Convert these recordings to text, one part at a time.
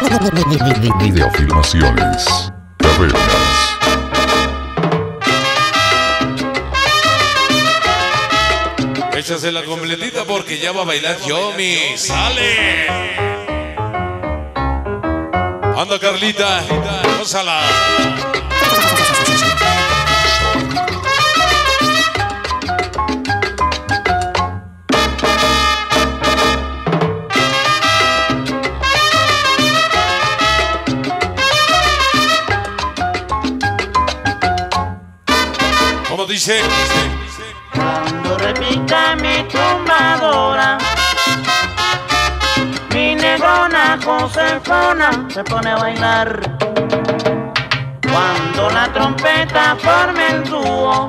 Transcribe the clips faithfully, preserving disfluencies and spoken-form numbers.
Videofilmaciones Tabernas. Échase la completita porque ya va a bailar Yomi. ¡Sale! Anda, Carlita, gózala. ¿Cómo dice? Cuando repica mi tumbadora, mi negrona Josefona se pone a bailar. Cuando la trompeta forme el dúo,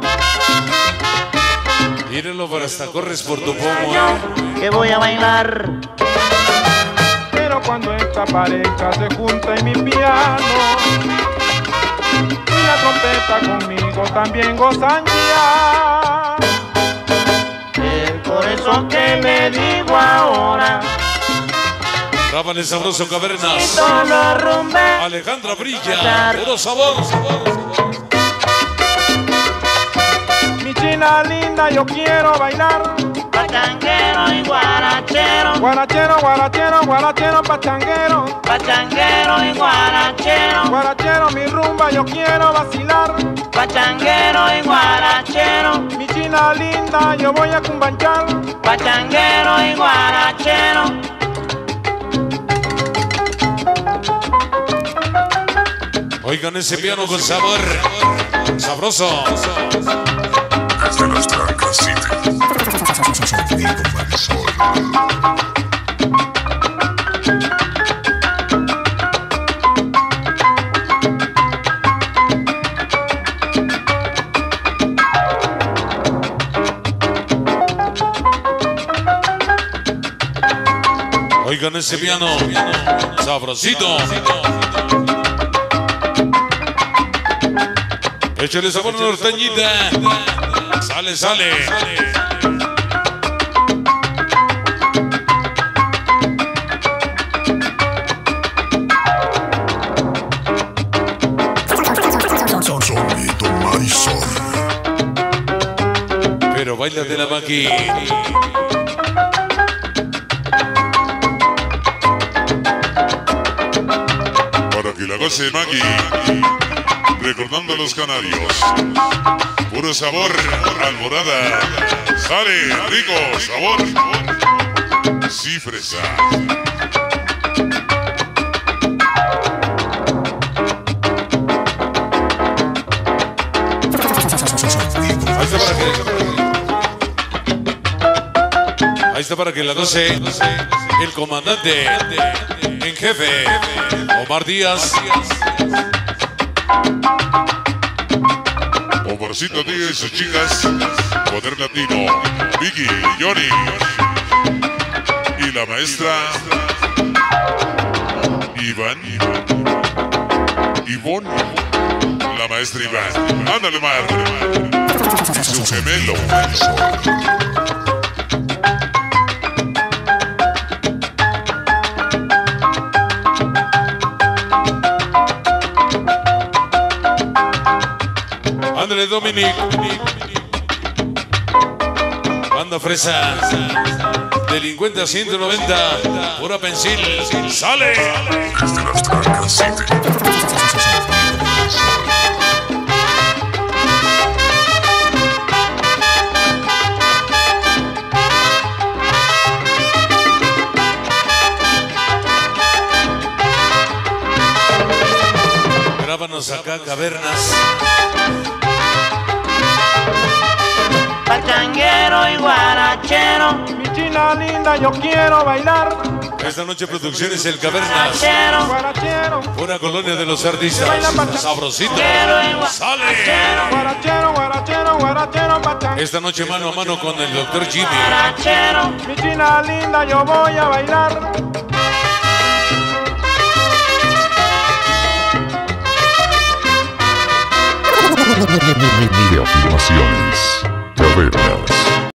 Mírenlo, para hasta corres por tu pomo, yo ¿eh? que voy a bailar. Pero cuando esta pareja se junta en mi piano y la trompeta conmigo también gozan ya. Es por eso que le digo ahora, Graban el sabroso Cavernas. solo rumbe. Alejandra Brilla, puro sabor. Mi china linda, yo quiero bailar. Pachanguero y guarachero, Guarachero, guarachero, guarachero, pachanguero. pachanguero y guarachero, Guarachero, mi rumba, yo quiero vacilar. pachanguero y guarachero, Mi china linda, yo voy a cumbanchar. pachanguero y guarachero. Oigan ese piano con sabor. Sabroso. Desde las Trancas City. Sonido Marisol. Oigan ese piano. Sabrosito. Échale sabor norteñita. Sale, sale. Sonido Marisol. Pero bailate la maqui. Para que la goce Maggie. Recordando a los canarios. Puro sabor, alborada. Sale, rico, sabor. Sí, fresa. Ahí está para que, ahí está para que la doce. El comandante en jefe, Omar Díaz. Omarcito Díaz y sus chicas. Poder Latino. Vicky, Johnny. Y la maestra Iván. Ivonne. La maestra Iván. Ándale, Mar. Y su gemelo. Ándale, Dominic. Banda Fresa. Delincuente a ciento noventa. Pura pensil. Sale. Desde las Trancas City. Grábanos acá, Cavernas. Pachanguero y guarachero, Mi china linda, yo quiero bailar. Esta noche producciones El Cavernas. guarachero, Guarachero, Una colonia de los artistas. Sabrosito. Sale. guarachero, guarachero, guarachero, pachanguero. Esta noche mano a mano con el doctor Jimmy. guarachero. Mi china linda, yo voy a bailar. Videofilmaciones Tabernas.